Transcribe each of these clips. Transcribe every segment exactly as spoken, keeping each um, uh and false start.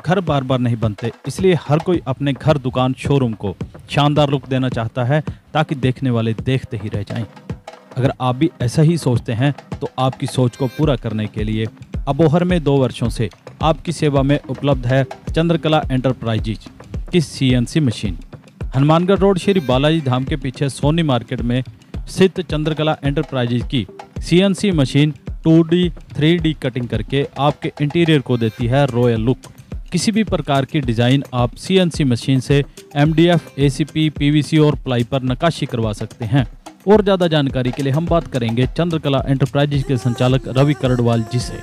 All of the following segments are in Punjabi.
घर बार बार नहीं बनते, इसलिए हर कोई अपने घर, दुकान, शोरूम को शानदार लुक देना चाहता है ताकि देखने वाले देखते ही रह जाएं। अगर आप भी ऐसा ही सोचते हैं तो आपकी सोच को पूरा करने के लिए अबोहर में दो वर्षों से आपकी सेवा में उपलब्ध है चंद्रकला एंटरप्राइजेज की CNC machine. Hanumangarh road Shri Balaji Dham के पीछे सोनी मार्केट में स्थित चंद्रकला एंटरप्राइजेज की CNC machine two D, three D cutting करके आपके इंटीरियर को देती है रॉयल लुक। किसी भी प्रकार की डिज़ाइन आप सीएनसी मशीन से एमडीएफ, एसीपी, पीवीसी और प्लाई पर नक्काशी करवा सकते हैं। और ज़्यादा जानकारी के लिए हम बात करेंगे चंद्रकला एंटरप्राइजेज के संचालक रवि करड़वाल जी से।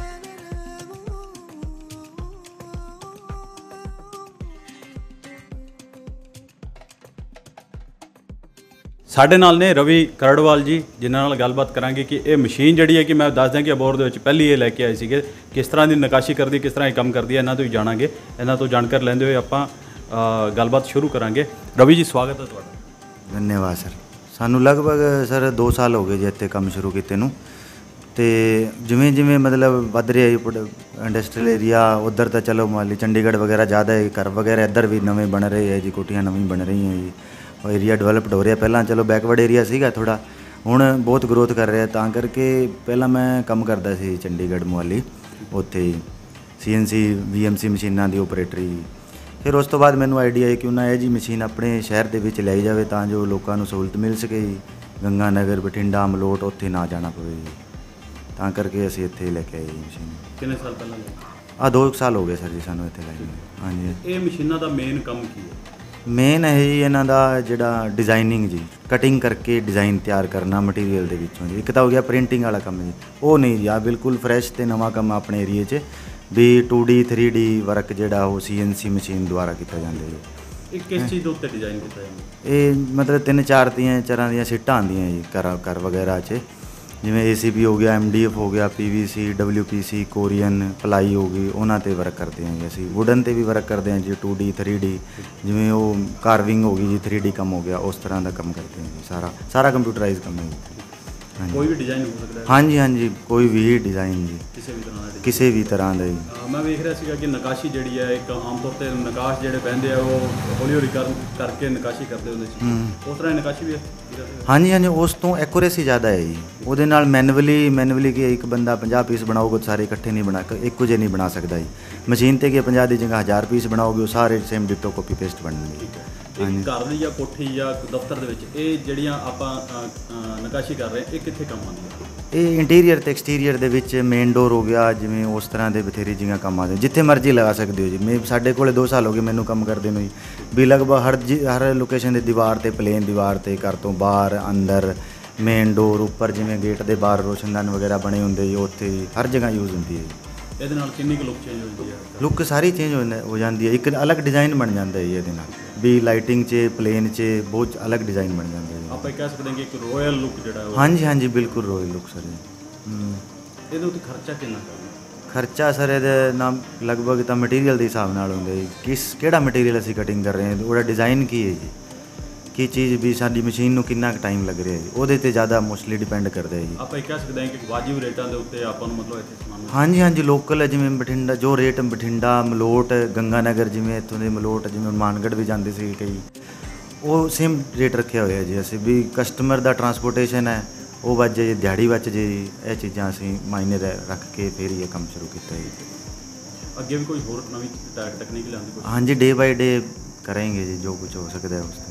ਸਾਡੇ ਨਾਲ ਨੇ ਰਵੀ ਕਰੜਵਾਲ ਜੀ, ਜਿਨ੍ਹਾਂ ਨਾਲ ਗੱਲਬਾਤ ਕਰਾਂਗੇ ਕਿ ਇਹ ਮਸ਼ੀਨ ਜਿਹੜੀ ਹੈ ਕਿ ਮੈਂ ਦੱਸ ਦਿਆਂ ਕਿ ਅਬੋਹਰ ਦੇ ਵਿੱਚ ਪਹਿਲੀ ਇਹ ਲੈ ਕੇ ਆਏ ਸੀਗੇ, ਕਿਸ ਤਰ੍ਹਾਂ ਦੀ ਨਕਾਸ਼ੀ ਕਰਦੀ, ਕਿਸ ਤਰ੍ਹਾਂ ਇਹ ਕੰਮ ਕਰਦੀ ਹੈ, ਇਹਨਾਂ ਤੋਂ ਹੀ ਜਾਣਾਂਗੇ। ਇਹਨਾਂ ਤੋਂ ਜਾਣਕਾਰੀ ਲੈਂਦੇ ਹੋਏ ਆਪਾਂ ਗੱਲਬਾਤ ਸ਼ੁਰੂ ਕਰਾਂਗੇ। ਰਵੀ ਜੀ, ਸਵਾਗਤ ਹੈ ਤੁਹਾਡਾ। ਧੰਨਵਾਦ ਸਰ। ਸਾਨੂੰ ਲਗਭਗ ਸਰ ਦੋ ਸਾਲ ਹੋ ਗਏ ਜੀ ਇੱਥੇ ਕੰਮ ਸ਼ੁਰੂ ਕੀਤੇ ਨੂੰ, ਅਤੇ ਜਿਵੇਂ ਜਿਵੇਂ ਮਤਲਬ ਵੱਧ ਰਿਹਾ ਜੀ ਇੰਡਸਟਰੀਅਲ ਏਰੀਆ, ਉੱਧਰ ਤਾਂ ਚਲੋ ਮੰਨ ਲਈ ਚੰਡੀਗੜ੍ਹ ਵਗੈਰਾ ਜ਼ਿਆਦਾ ਹੈ, ਘਰ ਵਗੈਰਾ ਇੱਧਰ ਵੀ ਨਵੇਂ ਬਣ ਰਹੇ ਹੈ ਜੀ, ਕੋਠੀਆਂ ਨਵੀਂ ਬਣ ਰਹੀਆਂ ਜੀ, ਏਰੀਆ ਡਿਵੈਲਪਡ ਹੋ ਰਿਹਾ। ਪਹਿਲਾਂ ਚਲੋ ਬੈਕਵਰਡ ਏਰੀਆ ਸੀਗਾ ਥੋੜ੍ਹਾ, ਹੁਣ ਬਹੁਤ ਗਰੋਥ ਕਰ ਰਿਹਾ। ਤਾਂ ਕਰਕੇ ਪਹਿਲਾਂ ਮੈਂ ਕੰਮ ਕਰਦਾ ਸੀ ਚੰਡੀਗੜ੍ਹ ਮੁਹਾਲੀ, ਉੱਥੇ ਸੀ ਐਨ ਸੀ ਵੀ ਐਮ ਸੀ ਮਸ਼ੀਨਾਂ ਦੀ ਓਪਰੇਟਰੀ। ਫਿਰ ਉਸ ਤੋਂ ਬਾਅਦ ਮੈਨੂੰ ਆਈਡੀਆ ਹੈ ਕਿ ਉਹਨਾਂ ਇਹ ਜੀ ਮਸ਼ੀਨ ਆਪਣੇ ਸ਼ਹਿਰ ਦੇ ਵਿੱਚ ਲਿਆਈ ਜਾਵੇ ਤਾਂ ਜੋ ਲੋਕਾਂ ਨੂੰ ਸਹੂਲਤ ਮਿਲ ਸਕੇ ਜੀ। ਗੰਗਾ ਨਗਰ, ਬਠਿੰਡਾ, ਮਲੋਟ ਉੱਥੇ ਨਾ ਜਾਣਾ ਪਵੇ ਜੀ, ਤਾਂ ਕਰਕੇ ਅਸੀਂ ਇੱਥੇ ਲੈ ਕੇ ਆਏ ਜੀ ਮਸ਼ੀਨ। ਕਿੰਨੇ ਸਾਲ ਪਹਿਲਾਂ? ਆਹ ਦੋ ਸਾਲ ਹੋ ਗਏ ਸਰ ਜੀ ਸਾਨੂੰ ਇੱਥੇ ਲਾਈ। ਹਾਂਜੀ। ਇਹ ਮਸ਼ੀਨਾਂ ਦਾ ਮੇਨ ਕੰਮ ਕੀ ਹੈ? ਮੇਨ ਹੈ ਜੀ ਇਹਨਾਂ ਦਾ ਜਿਹੜਾ ਡਿਜ਼ਾਈਨਿੰਗ ਜੀ, ਕਟਿੰਗ ਕਰਕੇ ਡਿਜ਼ਾਈਨ ਤਿਆਰ ਕਰਨਾ ਮਟੀਰੀਅਲ ਦੇ ਵਿੱਚੋਂ ਜੀ। ਇੱਕ ਤਾਂ ਹੋ ਗਿਆ ਪ੍ਰਿੰਟਿੰਗ ਵਾਲਾ ਕੰਮ ਜੀ, ਉਹ ਨਹੀਂ ਜੀ, ਆ ਬਿਲਕੁਲ ਫਰੈਸ਼ ਅਤੇ ਨਵਾਂ ਕੰਮ ਆਪਣੇ ਏਰੀਏ 'ਚ ਵੀ two D, three D work ਜਿਹੜਾ ਉਹ ਸੀ ਐਨ ਸੀ ਮਸ਼ੀਨ ਦੁਆਰਾ ਕੀਤਾ ਜਾਂਦਾ ਜੀ। ਇਹ ਕਿਸ ਚੀਜ਼ ਦੇ ਉੱਤੇ ਡਿਜ਼ਾਈਨ ਕੀਤਾ ਜਾਂਦਾ? ਇਹ ਮਤਲਬ ਤਿੰਨ ਚਾਰ ਦੀਆਂ ਚਾਰਾਂ ਦੀਆਂ ਸੀਟਾਂ ਆਉਂਦੀਆਂ ਜੀ ਘਰ ਘਰ ਵਗੈਰਾ 'ਚ, ਜਿਵੇਂ ਏ ਸੀ ਬੀ ਹੋ ਗਿਆ, ਐਮ ਡੀ ਐਫ ਹੋ ਗਿਆ, P V C, W P C, Korean ply ਹੋ ਗਈ, ਉਹਨਾਂ 'ਤੇ ਵਰਕ ਕਰਦੇ ਹਾਂ ਜੀ ਅਸੀਂ। ਵੁਡਨ 'ਤੇ ਵੀ ਵਰਕ ਕਰਦੇ ਹਾਂ ਜੀ, ਟੂ ਡੀ, ਥ੍ਰੀ ਡੀ, ਜਿਵੇਂ ਉਹ ਕਾਰਵਿੰਗ ਹੋ ਗਈ ਜੀ, ਥ੍ਰੀ ਡੀ ਕੰਮ ਹੋ ਗਿਆ, ਉਸ ਤਰ੍ਹਾਂ ਦਾ ਕੰਮ ਕਰਦੇ ਹਾਂ ਜੀ। ਸਾਰਾ ਸਾਰਾ ਕੰਪਿਊਟਰਾਈਜ਼ ਕੰਮ ਹੈ ਜੀ। ਹਾਂਜੀ। ਕੋਈ ਵੀ ਡਿਜ਼ਾਈਨ ਹੋ ਸਕਦਾ ਹੈ? ਹਾਂਜੀ ਹਾਂਜੀ, ਕੋਈ ਵੀ ਡਿਜ਼ਾਈਨ ਜੀ, ਕਿਸੇ ਵੀ ਤਰ੍ਹਾਂ ਦਾ, ਕਿਸੇ ਵੀ ਤਰ੍ਹਾਂ ਦਾ ਜੀ। ਮੈਂ ਵੇਖ ਰਿਹਾ ਸੀਗਾ ਕਿ ਨਕਾਸ਼ੀ ਜਿਹੜੀ ਹੈ, ਇੱਕ ਆਮ ਤੌਰ 'ਤੇ ਨਕਾਸ਼ ਜਿਹੜੇ ਪੈਂਦੇ ਆ ਉਹ ਹੌਲੀ ਹੌਲੀ ਕਰ ਕਰਕੇ ਨਕਾਸ਼ੀ ਕਰਦੇ ਹੁੰਦੇ ਸੀ, ਉਸ ਤਰ੍ਹਾਂ ਹੀ ਨਕਾਸ਼ੀ ਵੀ ਹੈ? ਹਾਂਜੀ ਹਾਂਜੀ, ਉਸ ਤੋਂ ਐਕੂਰੇਸੀ ਜ਼ਿਆਦਾ ਹੈ ਜੀ। ਉਹਦੇ ਨਾਲ ਮੈਨੂਅਲੀ ਮੈਨੂਅਲੀ ਕਿ ਇੱਕ ਬੰਦਾ ਪੰਜਾਹ ਪੀਸ ਬਣਾਊਗਾ ਸਾਰੇ ਇਕੱਠੇ ਨਹੀਂ ਬਣਾ, ਇੱਕੋ ਜਿਹੇ ਨਹੀਂ ਬਣਾ ਸਕਦਾ ਜੀ। ਮਸ਼ੀਨ 'ਤੇ ਕਿ ਪੰਜਾਹ ਦੀ ਜਗ੍ਹਾ ਹਜ਼ਾਰ ਪੀਸ ਬਣਾਓਗੇ, ਉਹ ਸਾਰੇ ਸੇਮ ਡਿਟੋ ਕਾਪੀ ਪੇਸਟ ਬਣਨਗੇ। ਹਾਂਜੀ। ਘਰ ਦੀ ਜਾਂ ਕੋਠੀ ਜਾਂ ਦਫ਼ਤਰ ਦੇ ਵਿੱਚ ਇਹ ਜਿਹੜੀਆਂ ਆਪਾਂ ਨਕਾਸ਼ੀ ਕਰ ਰਹੇ ਇਹ ਕਿੱਥੇ ਕੰਮ ਆਉਂਦੀਆਂ? ਇਹ ਇੰਟੀਰੀਅਰ ਅਤੇ ਐਕਸਟੀਰੀਅਰ ਦੇ ਵਿੱਚ, ਮੇਨ ਡੋਰ ਹੋ ਗਿਆ, ਜਿਵੇਂ ਉਸ ਤਰ੍ਹਾਂ ਦੇ ਬਥੇਰੀ ਜਗ੍ਹਾ ਕੰਮ ਆਉਂਦੇ, ਜਿੱਥੇ ਮਰਜ਼ੀ ਲਗਾ ਸਕਦੇ ਹੋ ਜੀ। ਮੈਂ ਸਾਡੇ ਕੋਲ ਦੋ ਸਾਲ ਹੋ ਗਏ ਮੈਨੂੰ ਕੰਮ ਕਰਦੇ ਨੂੰ ਜੀ, ਵੀ ਲਗਭਗ ਹਰ ਜੀ ਹਰ ਲੋਕੇਸ਼ਨ ਦੇ ਦੀਵਾਰ 'ਤੇ, ਪਲੇਨ ਦੀਵਾਰ 'ਤੇ, ਘਰ ਤੋਂ ਬਾਹਰ, ਅੰਦਰ, ਮੇਨ ਡੋਰ ਉੱਪਰ, ਜਿਵੇਂ ਗੇਟ ਦੇ ਬਾਹਰ ਰੋਸ਼ਨਦਾਨ ਵਗੈਰਾ ਬਣੇ ਹੁੰਦੇ ਜੀ, ਉੱਥੇ ਹਰ ਜਗ੍ਹਾ ਯੂਜ਼ ਹੁੰਦੀ ਹੈ ਜੀ। ਇਹਦੇ ਨਾਲ ਕਿੰਨੀ ਕੁ ਲੁੱਕ ਚੇਂਜ ਹੋ ਜਾਂਦੀ ਹੈ? ਲੁੱਕ ਸਾਰੀ ਚੇਂਜ ਹੋ ਜਾਂਦੀ ਹੈ, ਇੱਕ ਅਲੱਗ ਡਿਜ਼ਾਈਨ ਬਣ ਜਾਂਦਾ ਹੈ ਜੀ ਇਹਦੇ ਨਾਲ, ਵੀ ਲਾਈਟਿੰਗ 'ਚ, ਪਲੇਨ 'ਚ ਬਹੁਤ ਅਲੱਗ ਡਿਜ਼ਾਈਨ ਬਣ ਜਾਂਦਾ ਹੈ। ਆਪਾਂ ਕਹਿ ਸਕਦੇ ਹਾਂ ਕਿ ਇੱਕ ਰੋਇਲ ਲੁੱਕ ਜਿਹੜਾ ਉਹ। ਹਾਂਜੀ ਹਾਂਜੀ, ਬਿਲਕੁਲ ਰੋਇਲ ਲੁੱਕ ਸਰ ਜੀ। ਇਹਦੇ ਉੱਤੇ ਖਰਚਾ ਕਿੰਨਾ ਕਰਨਾ? ਖਰਚਾ ਸਰ ਇਹਦੇ ਨਾਲ ਲਗਭਗ ਤਾਂ ਮਟੀਰੀਅਲ ਦੇ ਹਿਸਾਬ ਨਾਲ ਹੁੰਦਾ ਜੀ, ਕਿਸ ਕਿਹੜਾ ਮਟੀਰੀਅਲ ਅਸੀਂ ਕਟਿੰਗ ਕਰ ਰਹੇ ਹਾਂ, ਉਹਦਾ ਡਿਜ਼ਾਈਨ ਕੀ ਹੈ ਜੀ, ਕੀ ਚੀਜ਼ ਵੀ ਸਾਡੀ ਮਸ਼ੀਨ ਨੂੰ ਕਿੰਨਾ ਕੁ ਟਾਈਮ ਲੱਗ ਰਿਹਾ ਜੀ, ਉਹਦੇ 'ਤੇ ਜ਼ਿਆਦਾ ਮੋਸਟਲੀ ਡਿਪੈਂਡ ਕਰਦਾ ਹੈ ਜੀ। ਆਪਾਂ ਇਹ ਕਹਿ ਸਕਦੇ ਹਾਂ ਕਿ ਵਾਜਿਬ ਰੇਟਾਂ ਦੇ ਉੱਤੇ ਆਪਾਂ ਨੂੰ ਮਤਲਬ ਇੱਥੇ ਸਮਾਨ। ਹਾਂਜੀ ਹਾਂਜੀ, ਲੋਕਲ ਹੈ, ਜਿਵੇਂ ਬਠਿੰਡਾ ਜੋ ਰੇਟ, ਬਠਿੰਡਾ, ਮਲੋਟ, ਗੰਗਾ ਨਗਰ, ਜਿਵੇਂ ਇੱਥੋਂ ਦੇ ਮਲੋਟ, ਜਿਵੇਂ ਮਾਨਗੜ੍ਹ ਵੀ ਜਾਂਦੇ ਸੀ ਕਈ, ਉਹ ਸੇਮ ਰੇਟ ਰੱਖਿਆ ਹੋਇਆ ਜੀ ਅਸੀਂ, ਵੀ ਕਸਟਮਰ ਦਾ ਟਰਾਂਸਪੋਰਟੇਸ਼ਨ ਹੈ ਉਹ ਬਚ ਜੇ, ਦਿਹਾੜੀ ਬਚ ਜੇ, ਇਹ ਚੀਜ਼ਾਂ ਅਸੀਂ ਮਾਇਨੇ ਰੱਖ ਕੇ ਫਿਰ ਇਹ ਕੰਮ ਸ਼ੁਰੂ ਕੀਤਾ ਜੀ। ਅੱਗੇ ਵੀ ਕੋਈ ਹੋਰ ਨਵੀਂ ਟੈਕਨੀਕ ਲਿਆਉਣ ਦੀ ਕੋਸ਼ਿਸ਼? ਹਾਂਜੀ, ਡੇ ਬਾਈ ਡੇ ਕਰਾਂਗੇ ਜੀ, ਜੋ ਕੁਝ ਹੋ ਸਕਦਾ ਹੈ ਉਸ